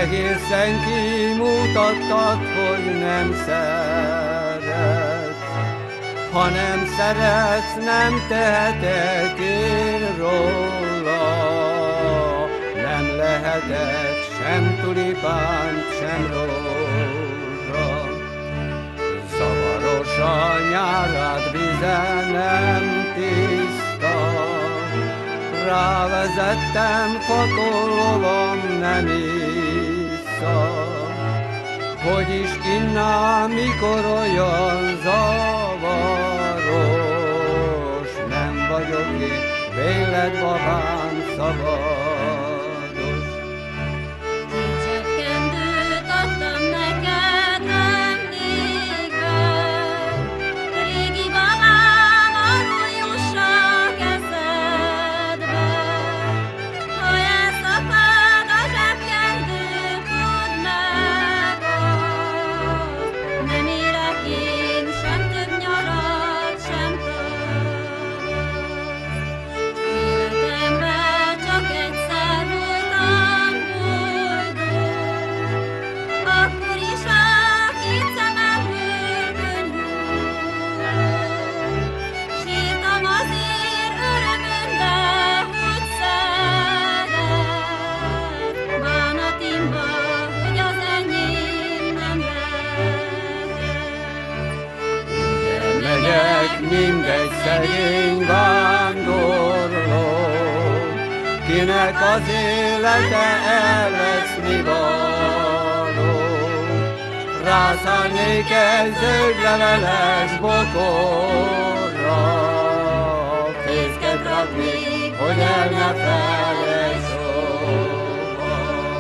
Egészen kimutattad, hogy nem szeretsz. Ha nem szeretsz, nem tehetek én róla. Nem lehetek sem tulipánt, sem rózsa. Zavaros a nyárad vize nem tiszta. Rávezettem, fakolovam nem issza. Hogy is innám, mikor olyan zavaros. Nem vagyok én, véled babám szabados. Csökkentőt adtam neked emlékben, régi babám, arról juss a kezedbe. Ha elszakad a zsebkendő, tudd meg azt, nem érek én sem több nyarat, sem tavaszt. Életemben csak egyszer voltam boldog, akkor is a két szememből könnyűlök. Sírtam azért örömömben, hogy szeret, bánatimba, hogy az enyém nem lehet. Megyek, mindegy szegény vándorló, kinek az élete el lesz mi való. Rászállnék egy zöld leveles bokorra, fészket raknék, hogy el ne felejts soha.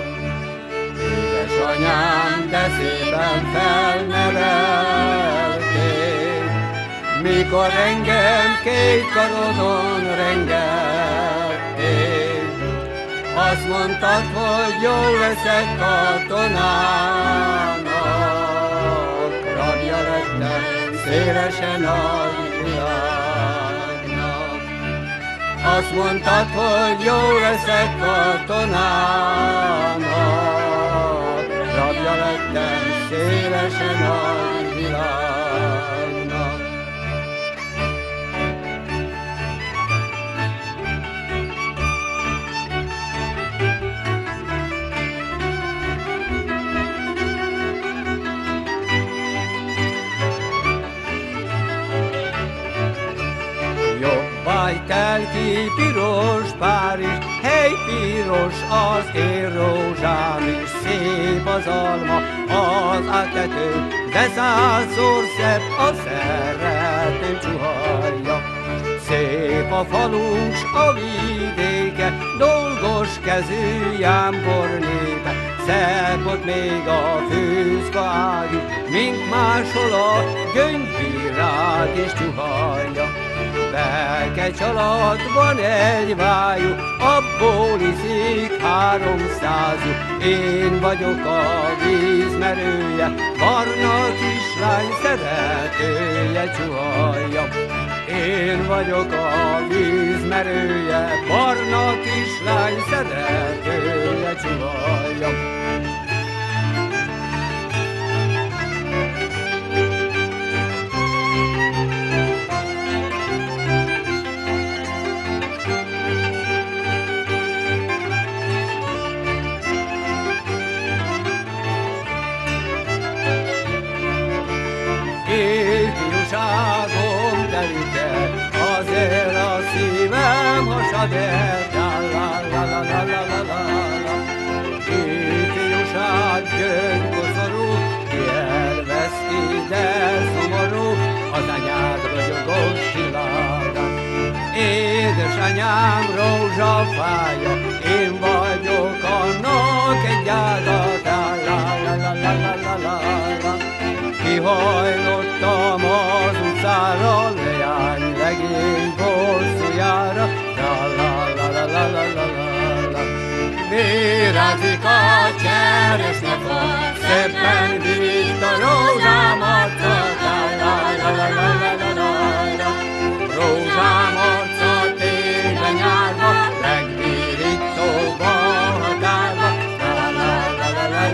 Édesanyám, de szépen felnevelték, mikor engem két karodon rengették. Azt mondtad, hogy jó leszek katonának, rabja lettem szélesen a világnak. Azt mondtad, hogy jó leszek katonának, rabja lettem szélesen a világnak. Jobbágy tel ki piros Párizs, hely piros az én rózsám is. Szép az alma, az átető, de százszor szebb a szeretőm csuhajja. Szép a falunk s a vidéke, dolgos kezű jámbor népe. Szebb ott még a fűzka ág is, mint máshol a gyöngyvirág és csuhajja. Belkegy alatt van egy vájú, abból iszik 300 lyuk. Én vagyok a vízmerője, barna kislány szeretője csuhajja. Én vagyok a vízmerője, barna kislány szeretője csuhajja. Ifjúságom telike, azért a szívem hasad el. Ifjúság gyöngykoszorú, ki elveszti, de szomorú, az anyád ragyogós világán. Édesanyám rózsafája, én vagyok annak egy áldata. Kihajlottam az utcára, leány legény bosszújára. Virázik a cseresznyefa, szépen virít a rózsámat. Rózsám arca tégben nyárva, legvirítóbb a határba.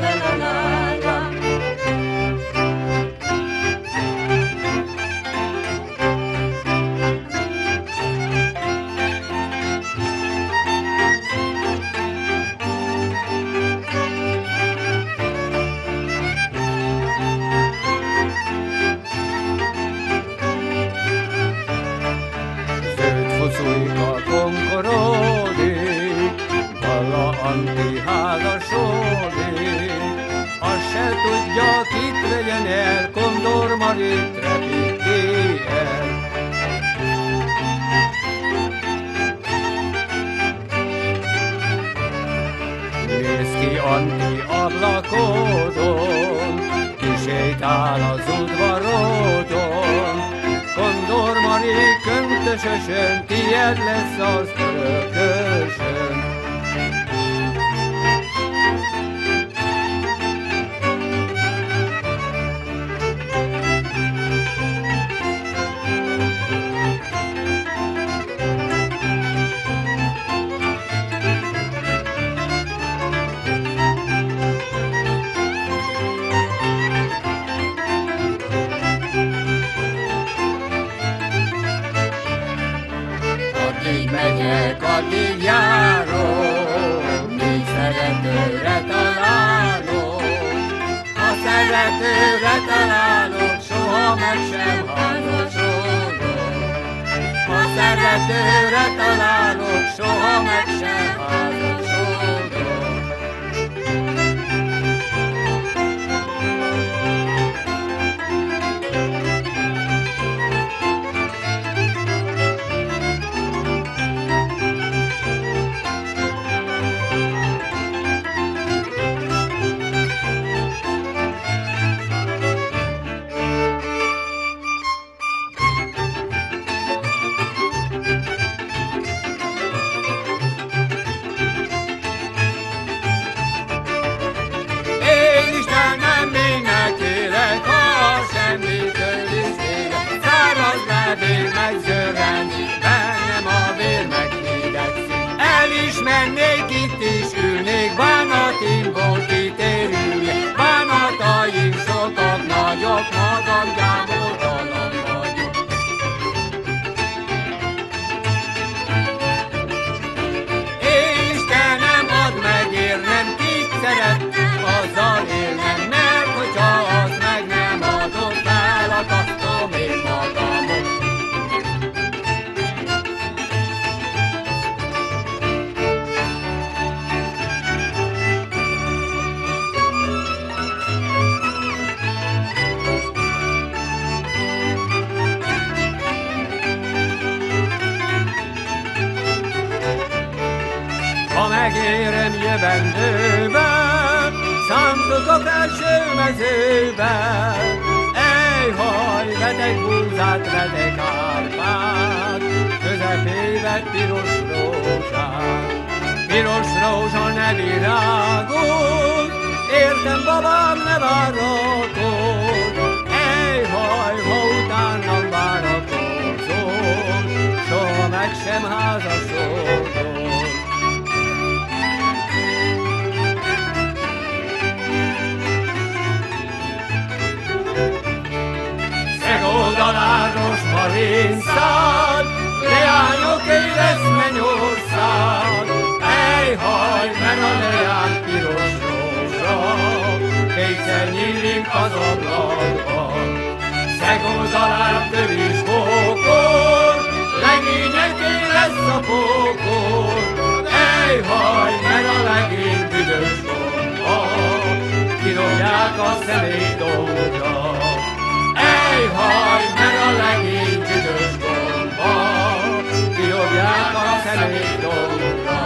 Anti ablakodon, kisétál az udvarodon. Kondor Mari köntösösön, tied lesz az örökösön. Addig megyek, addig járok, míg szeretőre találok. Ha szeretőre találok, soha meg sem házasodok. Ha szeretőre találok, soha meg sem házasodok. Bennem a vér meghidegszik. Elismernék, itt is ülnék, bánatimból kitérülnék. Bánataim sokat nagyok, magam gyámoltalan vagyok. Istenem, add meg érnem, kit szeretnék, azzal élnem, mert hogyha az meg nem adott, felakasztom én magamot. Ha megérem jövendőben, szántotok első mezőben. Ejhaj, vedek búzát, vedek árpát, közepébe piros rózsát. Piros rózsa ne virágod, értem babám, ne várakozz. Ejhaj, ha utánam várakozol, soha meg sem házasodol. Oldaláros Marinszád, leányoké lesz mennyország. Ejhaj, mert a leány piros rózsa, kétszer nyílik az ablakban. Szegoldalán tövis hókor, legényeké lesz a pókor. Ejhaj, mert a legény büdös gomba, kirobják a szemétdóra. Ejhaj, mert a legény büdös gomba, kirobják a szemétdóra.